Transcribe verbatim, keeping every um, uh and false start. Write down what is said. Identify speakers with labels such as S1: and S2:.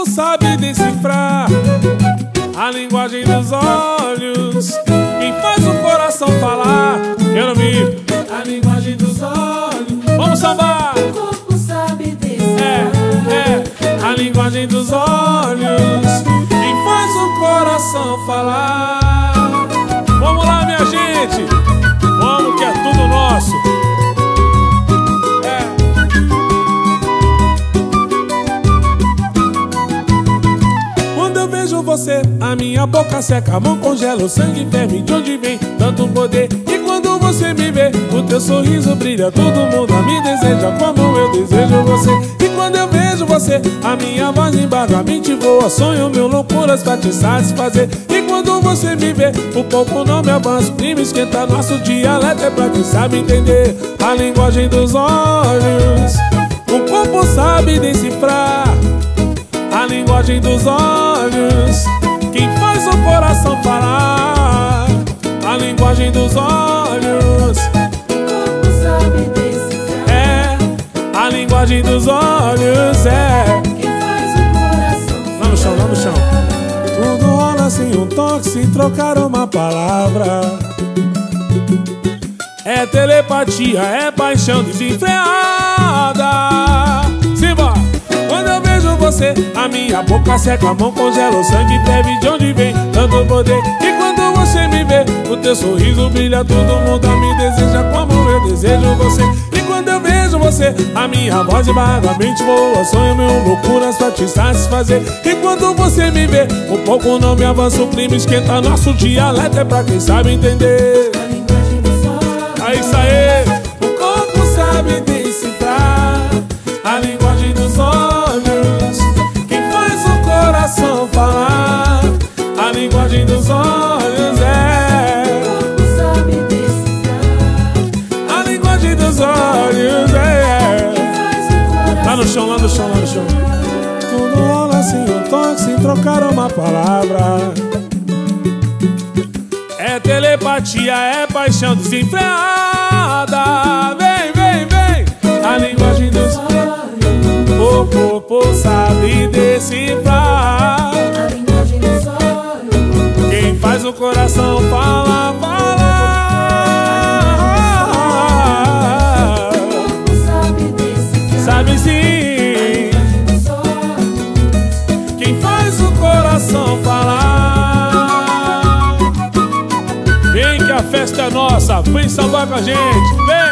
S1: corpo sabe decifrar a linguagem dos olhos. Quem faz o coração falar, quero ouvir a linguagem dos olhos. Vamos sambar!
S2: O corpo sabe decifrar
S1: É, é, a linguagem dos olhos. Quem faz o coração falar. Vamos lá, minha gente! Vamos que é tudo nosso! É. Quando eu vejo você, a minha boca seca, a mão congela, o sangue ferve. De onde vem tanto poder? E quando você me vê, o teu sorriso brilha, todo mundo me deseja como eu desejo você. E quando eu vejo você, a minha voz embarga, a mente voa, sonho mil loucuras pra te satisfazer. E quando você me vê, o pouco não me avança, o clima esquenta, nosso dialeto é pra quem sabe entender a linguagem dos olhos. O corpo sabe decifrar a linguagem dos olhos. Quem faz o coração falar a linguagem dos olhos.
S2: O corpo sabe decifrar
S1: É, a linguagem dos olhos. É,
S2: quem faz o coração
S1: lá no chão, lá no chão. Tudo rola sem um toque, sem trocar uma palavra. É telepatia, é paixão desenfreada. Simbora! Quando eu vejo você, a minha boca seca, a mão congela, o sangue ferve. De onde vem tanto poder? E quando você me vê, o teu sorriso brilha, todo mundo me deseja como eu desejo você. E quando eu vejo você, a minha voz embarga, a mente voa, sonho mil loucuras pra te satisfazer. E quando você me vê, o pouco não me avança, o clima esquenta, nosso dialeto é pra quem sabe entender
S2: a linguagem dos olhos.
S1: É isso aí! O corpo sabe decifrar a linguagem dos olhos. Quem faz o coração falar a linguagem dos olhos. É,
S2: O corpo sabe decifrar
S1: a linguagem dos olhos. É,
S2: quem faz o coração
S1: lá no chão, lá no chão, lá no chão. Tudo rola sem um toque, sem trocar uma palavra. É telepatia, é paixão desenfreada. Vem, vem, vem, a linguagem dos olhos. O corpo sabe decifrar
S2: a linguagem dos olhos.
S1: quem faz o coração falar, falar.
S2: O corpo sabe decifrar
S1: Sabe
S2: a
S1: sim,
S2: linguagem dos olhos.
S1: quem faz o coração falar. Vem que a festa é nossa, vem sambar com a gente, vem!